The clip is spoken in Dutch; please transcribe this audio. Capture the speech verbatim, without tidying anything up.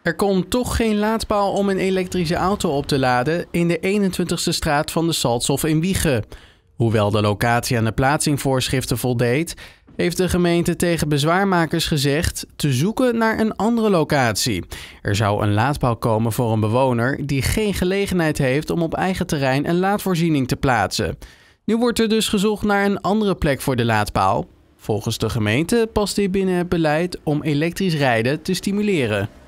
Er komt toch geen laadpaal om een elektrische auto op te laden in de eenentwintigste straat van de Salthof in Wijchen. Hoewel de locatie aan de plaatsingvoorschriften voldeed, heeft de gemeente tegen bezwaarmakers gezegd te zoeken naar een andere locatie. Er zou een laadpaal komen voor een bewoner die geen gelegenheid heeft om op eigen terrein een laadvoorziening te plaatsen. Nu wordt er dus gezocht naar een andere plek voor de laadpaal. Volgens de gemeente past dit binnen het beleid om elektrisch rijden te stimuleren.